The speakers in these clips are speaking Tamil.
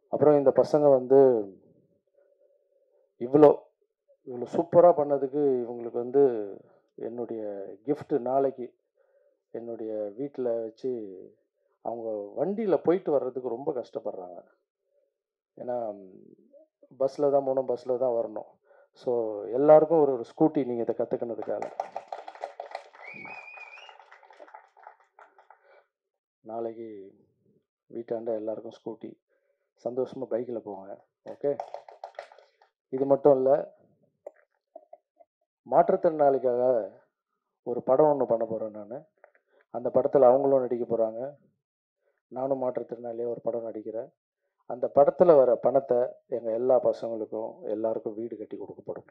அப்புறம் இந்த பசங்க வந்து இவ்வளோ இவ்வளோ சூப்பராக பண்ணதுக்கு இவங்களுக்கு வந்து என்னுடைய gift நாளைக்கு என்னுடைய வீட்டில் வச்சு அவங்க வண்டியில் போயிட்டு வர்றதுக்கு ரொம்ப கஷ்டப்படுறாங்க. ஏன்னா பஸ்ஸில் தான் போகணும், பஸ்ஸில் தான் வரணும். ஸோ எல்லாருக்கும் ஒரு ஒரு ஸ்கூட்டி நீங்கள் இதை கற்றுக்கினதுக்காக நாளைக்கு வீட்டாண்ட எல்லாருக்கும் ஸ்கூட்டி, சந்தோஷமாக பைக்கில் போங்க. ஓகே, இது மட்டும் இல்லை, மாற்றுத்திறனாளிக்காக ஒரு படம் ஒன்று பண்ண போகிறேன் நான். அந்த படத்தில் அவங்களும் நடிக்க போகிறாங்க, நானும் மாற்றுத்திறனாளியாக ஒரு படம் நடிக்கிறேன். அந்த படத்தில் வர பணத்தை எங்கள் எல்லா பசங்களுக்கும் எல்லாருக்கும் வீடு கட்டி கொடுக்கப்படும்.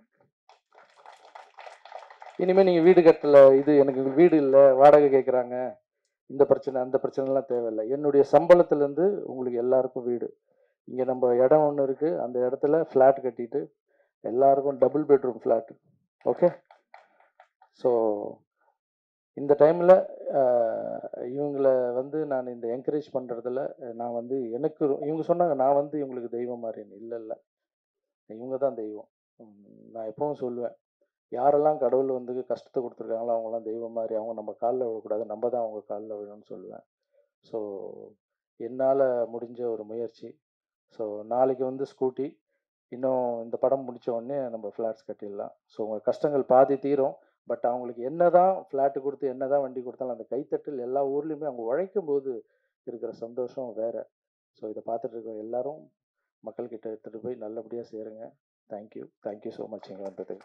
இனிமேல் நீங்கள் வீடு கட்டலை, இது எனக்கு வீடு இல்லை, வாடகை கேட்குறாங்க, இந்த பிரச்சனை அந்த பிரச்சனைலாம் தேவையில்லை. என்னுடைய சம்பளத்துலேருந்து உங்களுக்கு எல்லாருக்கும் வீடு. இங்கே நம்ம இடம் ஒன்று இருக்குது, அந்த இடத்துல ஃப்ளாட் கட்டிட்டு எல்லாருக்கும் double bedroom flat. Okay, so இந்த டைமில் இவங்களை வந்து நான் இந்த என்கரேஜ் பண்ணுறதில் நான் வந்து எனக்கு இவங்க சொன்னாங்க நான் வந்து இவங்களுக்கு தெய்வம் மாதிரின்னு. இல்லை இல்லை, இவங்க தான் தெய்வம். நான் எப்பவும் சொல்லுவேன், யாரெல்லாம் கடவுள் வந்து கஷ்டத்தை கொடுத்துருக்காங்களோ அவங்களாம் தெய்வம் மாதிரி. அவங்க நம்ம காலில் விழக்கூடாது, நம்ம தான் அவங்க காலில் விழணும்னு சொல்லுவேன். ஸோ என்னால் முடிஞ்ச ஒரு முயற்சி. ஸோ நாளைக்கு வந்து ஸ்கூட்டி, இன்னும் இந்த படம் முடித்த உடனே நம்ம ஃப்ளாட்ஸ் கட்டிடலாம். ஸோ உங்கள் கஷ்டங்கள் பாதி தீரும். பட் அவங்களுக்கு என்ன தான் ஃப்ளாட்டு கொடுத்து என்ன தான் வண்டி கொடுத்தாலும் அந்த கைத்தட்டல் எல்லா ஊர்லேயுமே அவங்க உழைக்கும் போது இருக்கிற சந்தோஷம் வேறு. ஸோ இதை பார்த்துட்டு இருக்க எல்லாரும் மக்கள்கிட்ட எடுத்துகிட்டு போய் நல்லபடியாக சேருங்க. தேங்க்யூ, தேங்க்யூ ஸோ மச் இங்கே வந்ததுக்கு.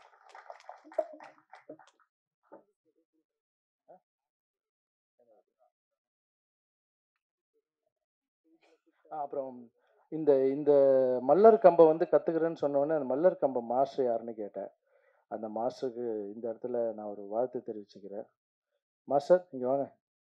அப்புறம் இந்த இந்த மல்லர் கம்பை வந்து கற்றுக்கிறேன்னு சொன்னோடனே அந்த மல்லர் கம்பை மாஸ்டர் யாருன்னு கேட்டேன். அந்த மாஸ்டருக்கு இந்த இடத்துல நான் ஒரு வாழ்த்து தெரிவிச்சுக்கிறேன். மாஸ்டர் இங்கே வாங்க.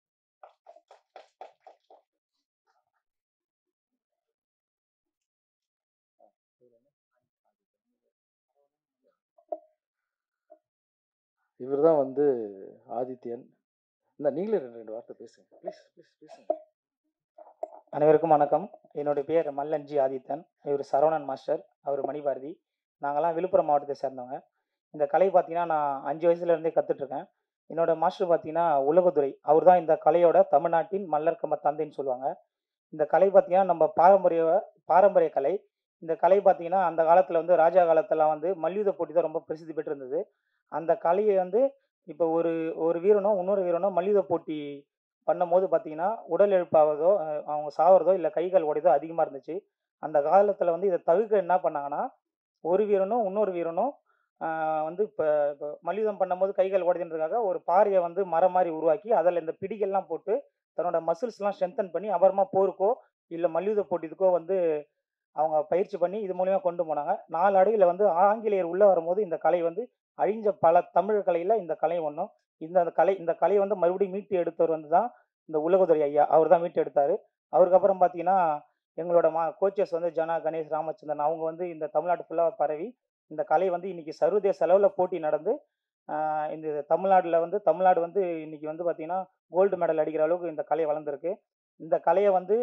இவர் தான் வந்து ஆதித்யன். இந்த நீங்களே ரெண்டு வார்த்தை பேசுங்க ப்ளீஸ், ப்ளீஸ் பேசுங்க. அனைவருக்கும் வணக்கம். என்னுடைய பேர் மல்லன்ஜி ஆதித்தன். இவர் சரவணன் மாஸ்டர், அவர் மணிபாரதி. நாங்கள்லாம் விழுப்புரம் மாவட்டத்தை சேர்ந்தவங்க. இந்த கலை பார்த்தீங்கன்னா நான் 5 வயசுலேருந்தே கற்றுட்ருக்கேன். என்னோடய மாஸ்டர் பார்த்தீங்கன்னா உலகதுரை. அவர் தான் இந்த கலையோட தமிழ்நாட்டின் மல்லர் கம்ப தந்தைன்னு சொல்லுவாங்க. இந்த கலை பார்த்தீங்கன்னா நம்ம பாரம்பரிய கலை. இந்த கலை பார்த்தீங்கன்னா அந்த காலத்தில் வந்து ராஜா காலத்தெல்லாம் வந்து மல்யுத்த போட்டி தான் ரொம்ப பிரசித்தி பெற்றிருந்தது. அந்த கலையை வந்து இப்போ ஒரு ஒரு வீரனோ இன்னொரு வீரனோ மல்யுத்த போட்டி பண்ணும்போது பார்த்தீங்கன்னா உடல் இழப்பாவதோ அவங்க சாவறதோ இல்லை கைகள் உடையதோ அதிகமாக இருந்துச்சு. அந்த காலத்தில் வந்து இதை தவிர்க்க என்ன பண்ணாங்கன்னா, ஒரு வீரனும் இன்னொரு வீரனும் வந்து இப்போ இப்போ மல்யுத்தம் பண்ணும்போது கைகள் உடைதுன்றதுக்காக ஒரு பாறையை வந்து மரம் மாதிரி உருவாக்கி அதில் இந்த பிடிகள்லாம் போட்டு தன்னோட மசில்ஸ்லாம் ஸ்ட்ரென்தன் பண்ணி அப்புறமா போருக்கோ இல்லை மல்யுத்த போட்டிக்கோ வந்து அவங்க பயிற்சி பண்ணி இது மூலிமா கொண்டு போனாங்க. நாளடைவில் வந்து ஆங்கிலேயர் உள்ளே வரும்போது இந்த கலை வந்து அழிஞ்ச பல தமிழ் கலையில் இந்த கலை ஒன்றும். இந்த கலையை வந்து மறுபடியும் மீட்டு எடுத்தவர் வந்து தான் இந்த உலகதுரை ஐயா. அவர் தான் மீட்டு எடுத்தார். அவருக்கு அப்புறம் பார்த்தீங்கன்னா எங்களோட கோச்சஸ் வந்து ஜனா, கணேஷ், ராமச்சந்திரன் அவங்க வந்து இந்த தமிழ்நாடு ஃபுல்லாக பரவி இந்த கலை வந்து இன்னைக்கு சர்வதேச அளவில் போட்டி நடந்து இந்த தமிழ்நாடு வந்து இன்னைக்கு வந்து பார்த்தீங்கன்னா கோல்டு மெடல் அடிக்கிற அளவுக்கு இந்த கலை வளர்ந்துருக்கு. இந்த கலையை வந்து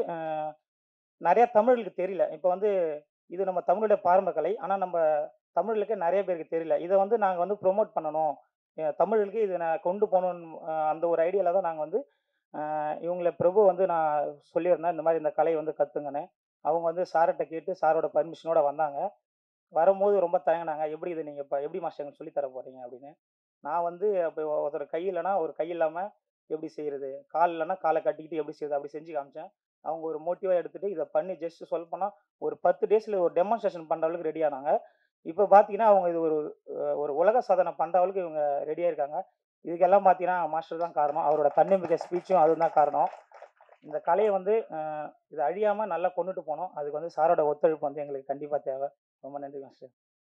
நிறைய தமிழர்களுக்கு தெரியல. இப்போ வந்து இது நம்ம தமிழுடைய பாரம்பரிய கலை. ஆனால் நம்ம தமிழர்களுக்கு நிறைய பேருக்கு தெரியல. இதை வந்து நாங்கள் வந்து ப்ரொமோட் பண்ணணும், தமிழர்களுக்கு இதை நான் கொண்டு போகணும்னு அந்த ஒரு ஐடியாவில் தான் நாங்கள் வந்து இவங்களை பிரபு வந்து நான் சொல்லியிருந்தேன், இந்த மாதிரி இந்த கலையை வந்து கற்றுங்கன்னு. அவங்க வந்து சார்கிட்ட கேட்டு சாரோட பர்மிஷனோட வந்தாங்க. வரும்போது ரொம்ப தயங்கினாங்க, எப்படி இதை நீங்கள் இப்போ எப்படி மாஸ்டர் எங்களுக்கு சொல்லித்தர போகிறீங்க அப்படின்னு. நான் வந்து அப்போ ஒருத்தர் கை இல்லைன்னா ஒரு கை இல்லாமல் எப்படி செய்கிறது, கால் இல்லைன்னா காலை கட்டிக்கிட்டு எப்படி செய்யுது அப்படி செஞ்சு காமிச்சேன். அவங்க ஒரு மோட்டிவாக எடுத்துகிட்டு இதை பண்ணி ஜஸ்ட் சொல்லப்போனால் ஒரு 10 டேஸில் ஒரு டெமான்ஸ்ட்ரேஷன் பண்ணுற அளவுக்கு ரெடி ஆனாங்க. இப்போ பார்த்தீங்கன்னா அவங்க இது ஒரு உலக சாதனை பண்ணுற அளவுக்கு இவங்க ரெடியாக இருக்காங்க. இதுக்கெல்லாம் பார்த்தீங்கன்னா மாஸ்டர் தான் காரணம். அவரோட தன்னம்பிக்கை ஸ்பீச்சும் அதுதான் காரணம். இந்த கலையை வந்து இதை அழியாமல் நல்லா கொண்டுட்டு போனோம். அதுக்கு வந்து சாரோட ஒத்துழைப்பு வந்து எங்களுக்கு கண்டிப்பாக தேவை. ரொம்ப நன்றி மாஸ்டர்.